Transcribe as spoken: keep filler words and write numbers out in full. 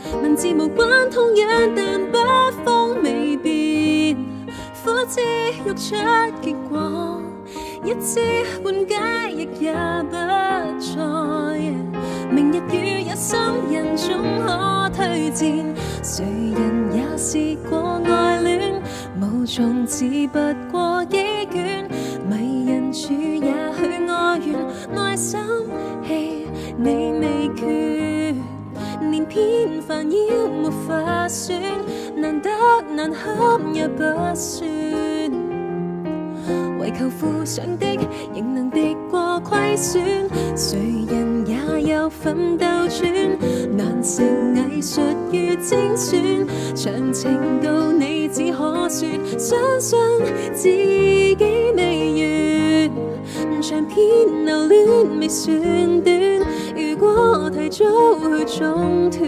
文字無關痛癢，但筆鋒未變，苦之欲出結果，一知半解亦也不在。明日與有心人總可推薦，誰人也試過愛戀，無從只不過幾卷，迷人處也許愛怨，內心戲你未決，連篇煩擾沒法選，難得難堪也不算，為求附上的仍能敵過虧損，誰人也有奮鬥轉，難成藝術與精選，詳情到你只可說，相信自己未完，長篇留戀未算短，如果提早去中斷。